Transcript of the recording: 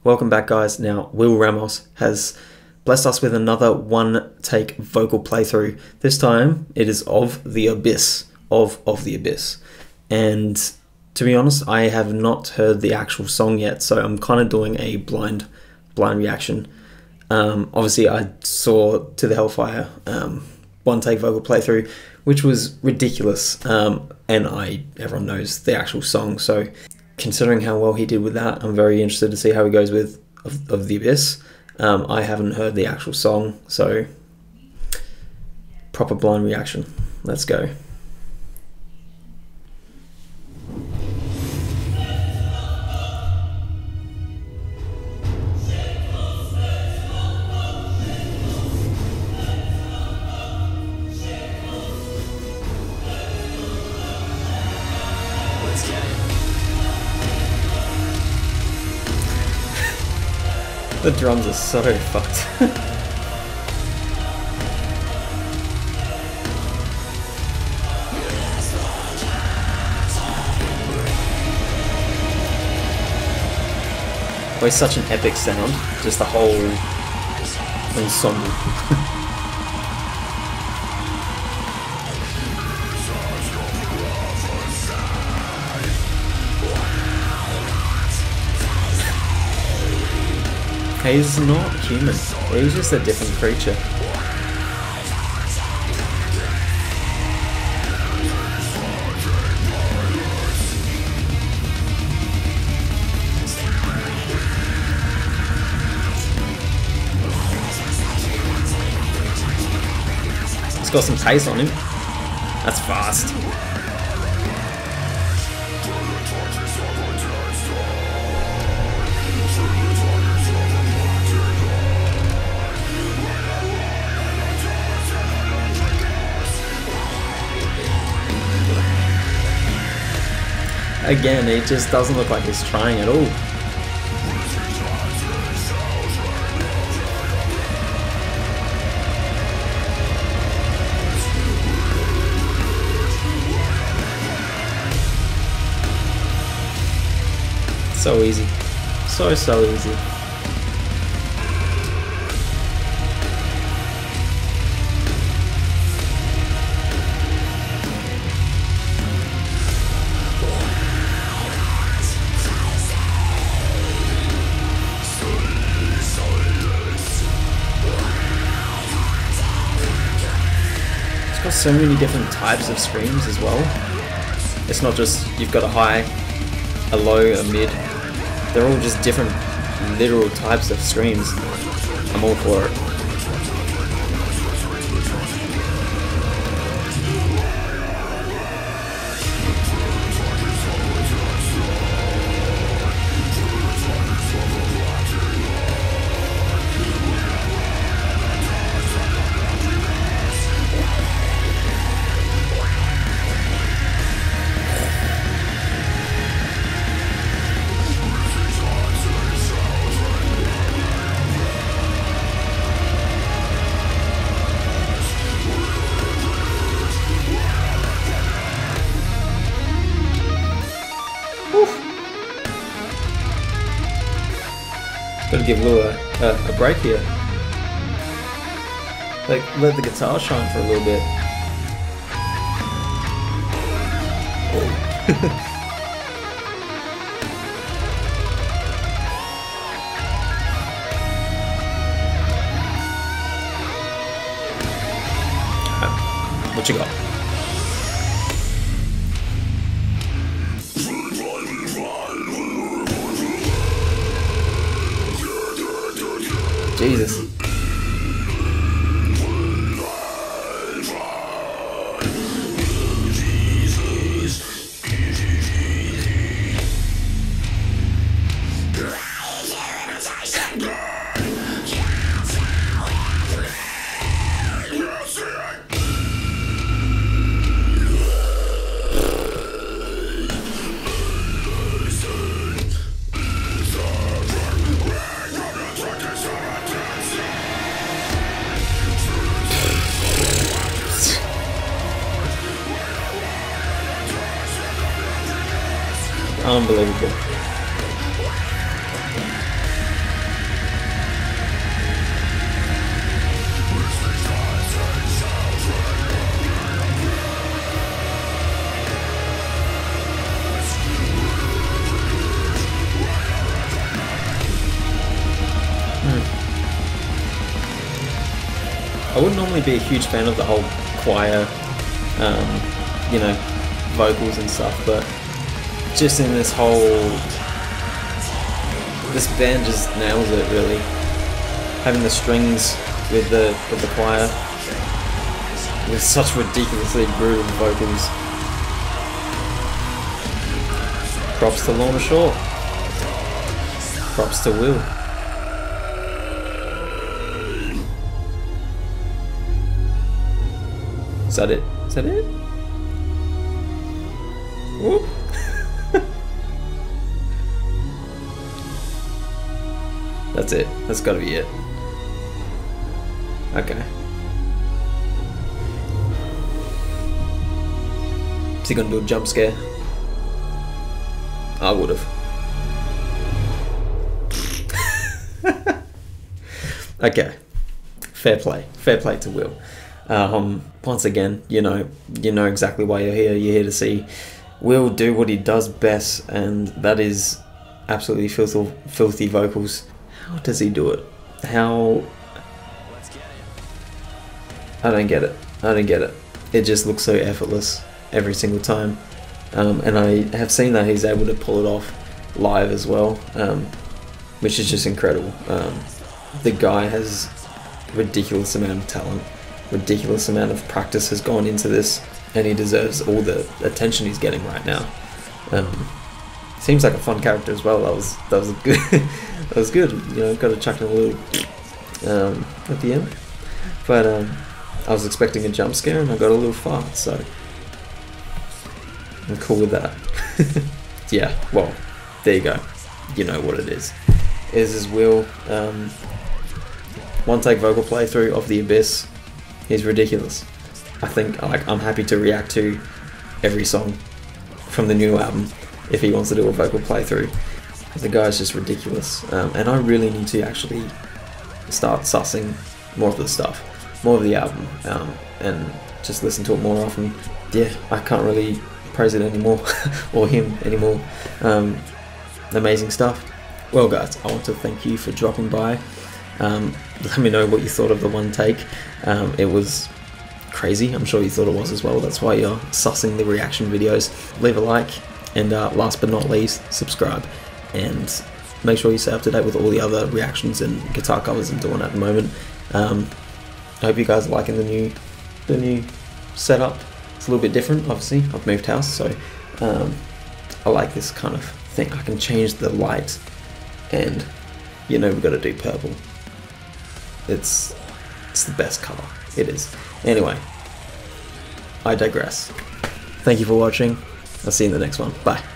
Welcome back, guys. Now, Ramos has blessed us with another one-take vocal playthrough. This time, it is of the Abyss, of the Abyss. And to be honest, I have not heard the actual song yet, so I'm kind of doing a blind reaction. Obviously, I saw To the Hellfire one-take vocal playthrough, which was ridiculous, and everyone knows the actual song, so considering how well he did with that, I'm very interested to see how he goes with of the Abyss. I haven't heard the actual song, so proper blind reaction. Let's go. The drums are so fucked. Always such an epic sound, just the whole ensemble. He's not human, he's just a different creature. He's got some pace on him. That's fast. Again, it just doesn't look like he's trying at all. So easy. So easy. Got so many different types of screams as well. It's not just you've got a high, a low, a mid. They're all just different literal types of screams. I'm all for it. Gotta give Lou a break here. Like, let the guitar shine for a little bit. What you got? Jesus. Unbelievable. I wouldn't normally be a huge fan of the whole choir, you know, vocals and stuff, but just in this band just nails it really. Having the strings with the choir with such ridiculously brutal vocals. Props to Lorna Shaw. Props to Will. Is that it? Is that it? Whoop. That's it. That's gotta be it. Okay. Is he gonna do a jump scare? I would've. Okay. Fair play. Fair play to Will. Once again, you know exactly why you're here. You're here to see Will do what he does best, and that is absolutely filthy vocals. How does he do it? How? I don't get it. I don't get it. It just looks so effortless every single time. And I have seen that he's able to pull it off live as well, which is just incredible. The guy has ridiculous amount of talent, ridiculous amount of practice has gone into this, and he deserves all the attention he's getting right now. Seems like a fun character as well. That was good. That was good. You know, got to chuck in a little at the end, but I was expecting a jump scare and I got a little fart, so I'm cool with that. Yeah, well, there you go. You know what it is. Is his Will. One take vocal playthrough of The Abyss. He's ridiculous. I think I'm happy to react to every song from the new album if he wants to do a vocal playthrough. The guy's just ridiculous. And I really need to actually start sussing more of the stuff, more of the album, and just listen to it more often. Yeah, I can't really praise it anymore, or him anymore. Amazing stuff. Well guys, I want to thank you for dropping by. Let me know what you thought of the one take. It was crazy. I'm sure you thought it was as well. That's why you're sussing the reaction videos. Leave a like, and last but not least, subscribe. And make sure you stay up to date with all the other reactions and guitar covers I'm doing at the moment. I hope you guys are liking the new setup. It's a little bit different, obviously. I've moved house, so I like this kind of thing. I can change the light, and you know we've got to do purple. It's the best color. It is. Anyway, I digress. Thank you for watching. I'll see you in the next one. Bye.